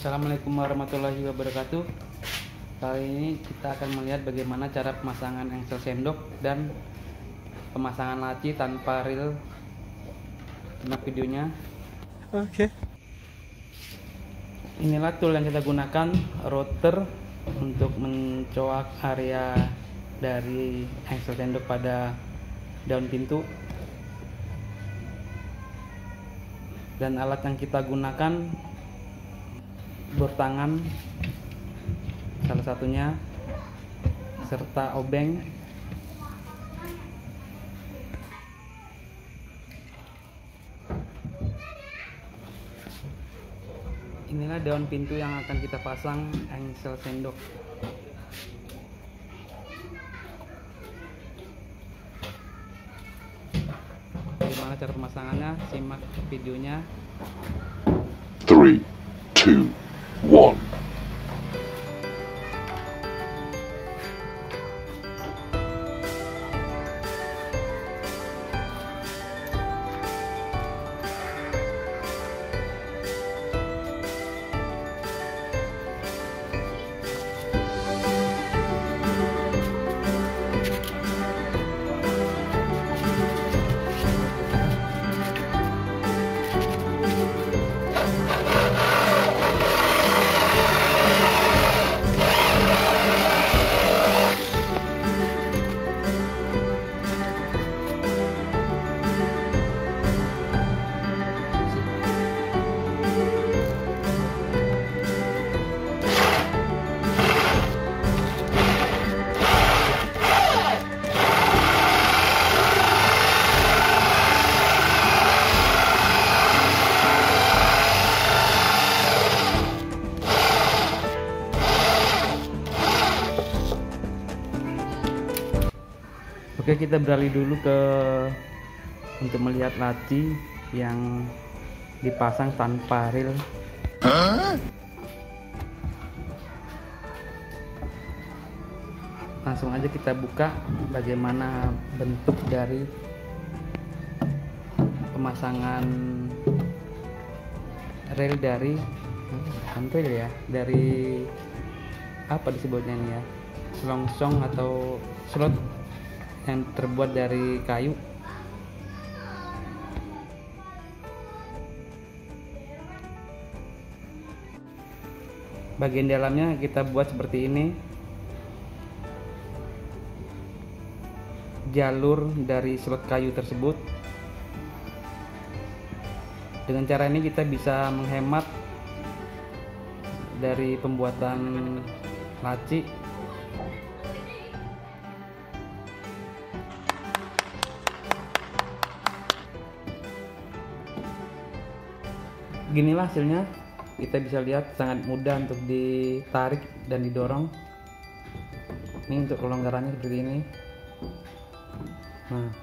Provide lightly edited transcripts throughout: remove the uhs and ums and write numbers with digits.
Assalamualaikum warahmatullahi wabarakatuh. Kali ini kita akan melihat bagaimana cara pemasangan engsel sendok dan pemasangan laci tanpa reel. Simak videonya. Oke. Inilah tool yang kita gunakan, router, untuk mencoak area dari engsel sendok pada daun pintu. Dan alat yang kita gunakan bor tangan salah satunya, serta obeng. Inilah daun pintu yang akan kita pasang engsel sendok. Bagaimana cara pemasangannya? Simak videonya. 3, 2, 1. Oke, kita beralih dulu untuk melihat laci yang dipasang tanpa reel. Langsung aja kita buka bagaimana bentuk dari pemasangan reel dari dari apa disebutnya ini ya, selongsong atau slot yang terbuat dari kayu. Bagian dalamnya kita buat seperti ini. Jalur dari slot kayu tersebut. Dengan cara ini kita bisa menghemat dari pembuatan laci. Ginilah hasilnya. Kita bisa lihat sangat mudah untuk ditarik dan didorong. Ini untuk kelonggarannya seperti ini. Nah,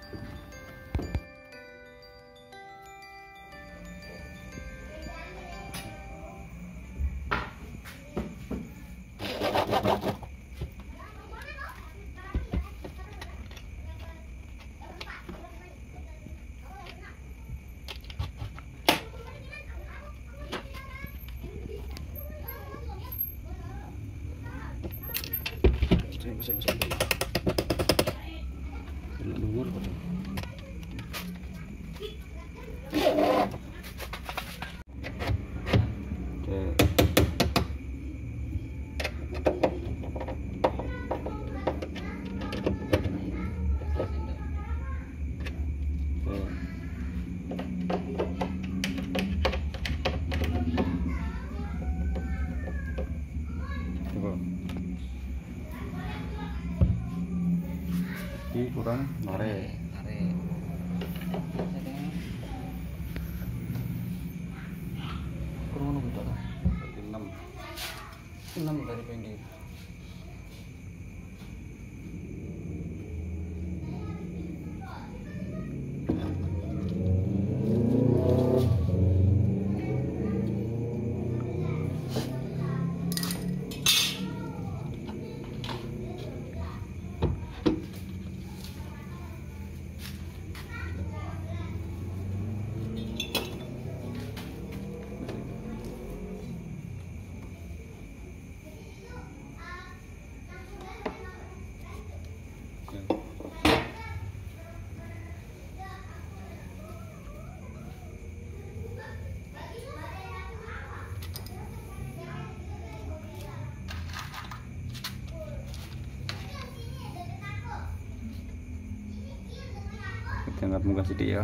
Ini kurang narik. kurang nunggu tuh. 6. 6 dari pendek. Jangan munggah sedikit ya.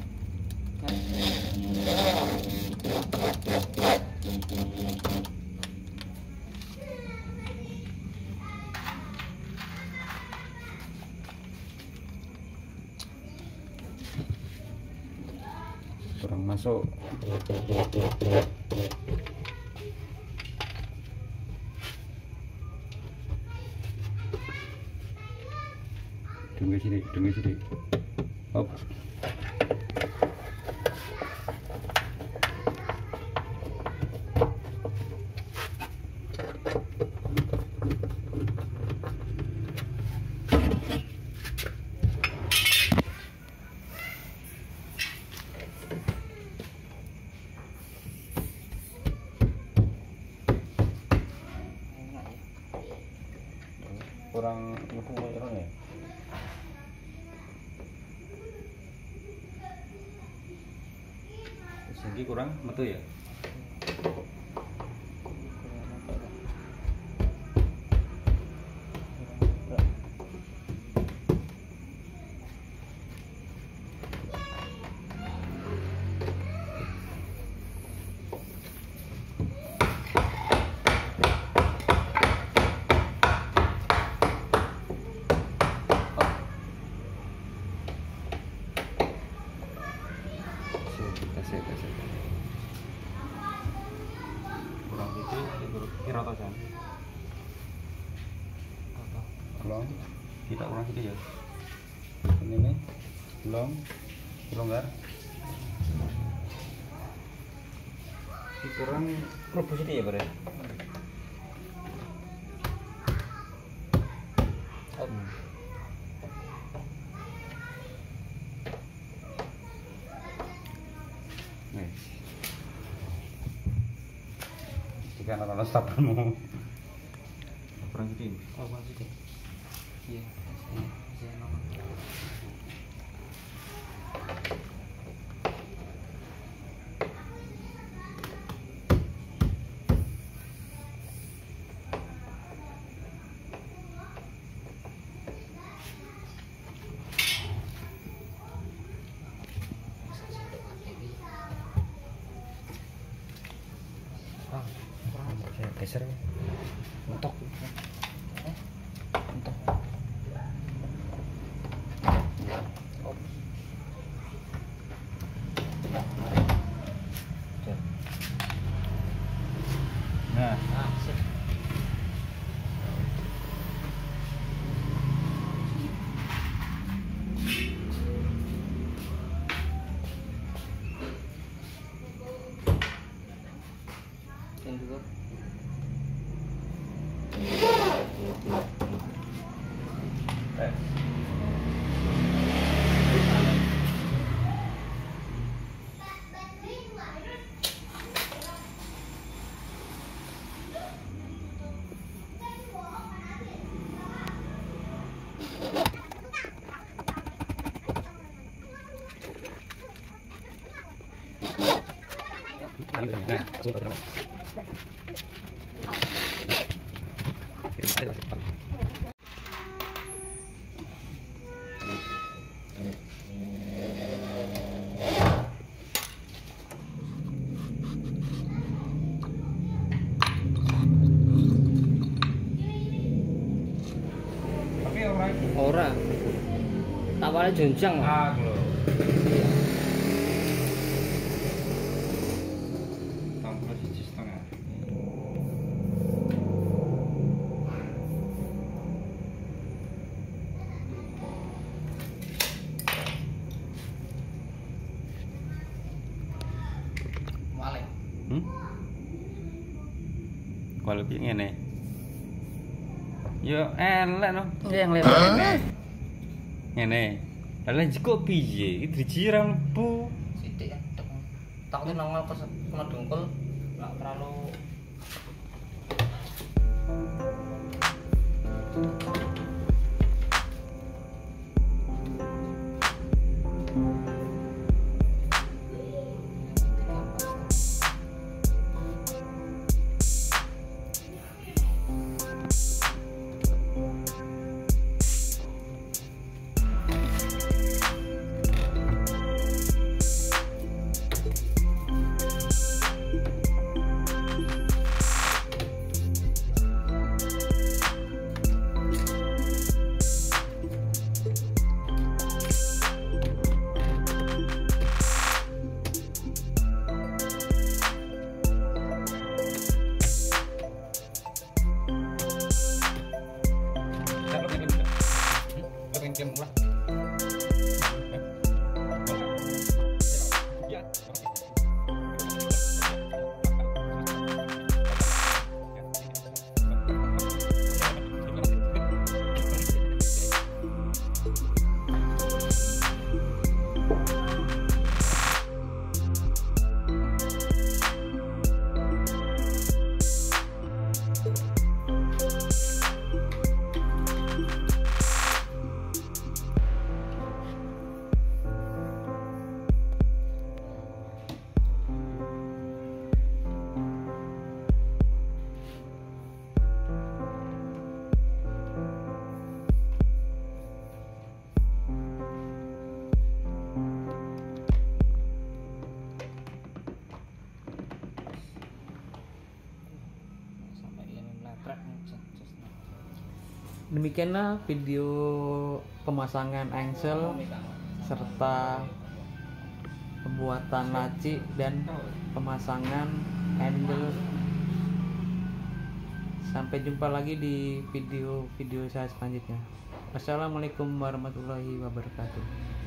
Kurang masuk. Tunggu sini. Hop. Kurang ngepu orang ya. Segi kurang metu ya. Kurang gitu, kira atau jangan? Belum, kita kurang gitu ya. Ini belum, longgar. Kurang kerupuk sedikit ya, Bre. Jika anak-anak sabarmu kurang sedikit. Oh, kurang sedikit. Iya, geser mentok Nah, sip. Yang juga tapi orang Ora. Awalnya jonjang. lho. Tampil 1,5. Wale. Kalau piye ngene. Yo elek no. Yang lewat. Ngene. Lah jeko piye? Iki dijiram bu. Sidik kan. Takutnya nongol kena dengkul nggak terlalu game lah. Demikianlah video pemasangan engsel serta pembuatan laci dan pemasangan handle. Sampai jumpa lagi di video-video saya selanjutnya. Wassalamualaikum warahmatullahi wabarakatuh.